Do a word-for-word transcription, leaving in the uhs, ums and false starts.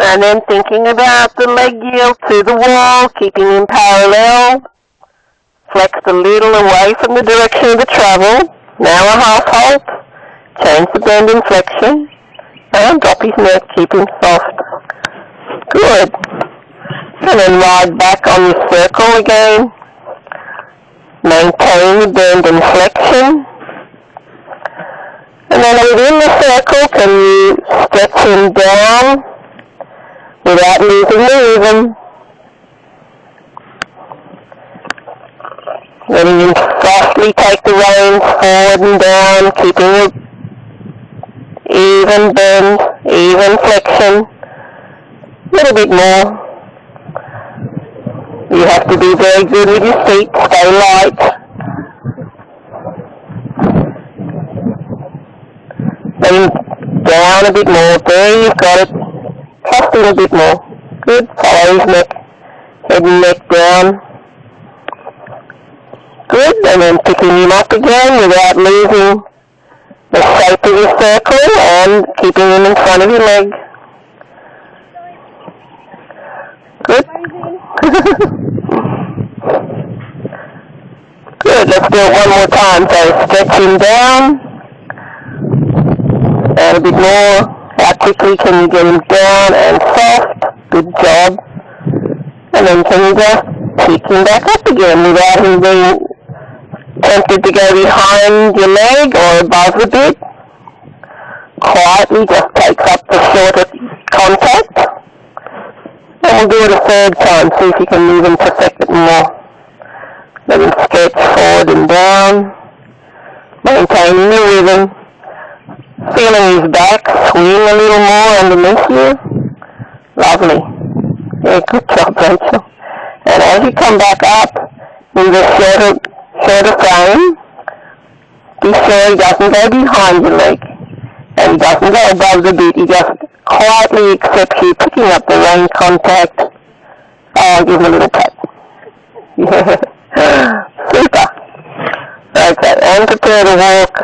And then thinking about the leg yield to the wall, keeping in parallel. Flex a little away from the direction of the travel. Now a half halt. Change the bend in flexion. And drop his neck, keep him soft. Good. And then ride back on your circle again. Maintain the bend in flexion. And then within the circle, can you stretch him down without losing the rhythm? Then you softly take the reins forward and down, keeping it even bend, even flexion. A little bit more. You have to be very good with your feet. Stay light. Then down a bit more. There, you've got it. Trust in a bit more. Good. Follow his neck. Head and neck down. Good. And then picking him up again without losing the shape of your circle and keeping him in front of your leg. Good. Good. Let's do it one more time. So stretch him down. And a bit more. How quickly can you get him down and soft? Good job. And then can you just pick him back up again without him being tempted to go behind your leg or above a bit. Quietly just takes up the shorter contact. And we'll do it a third time, see if you can move and perfect it more. Let him stretch forward and down, maintaining the rhythm. Feeling his back swing a little more underneath you. Lovely. Yeah, good job, Rachel. And as you come back up with a shorter, shorter frame, be sure he doesn't go behind your leg. And he doesn't go above the beat. He just quietly accepts you picking up the rein contact. Oh, I'll give him a little pat. Yeah. Super. Okay, and prepare to walk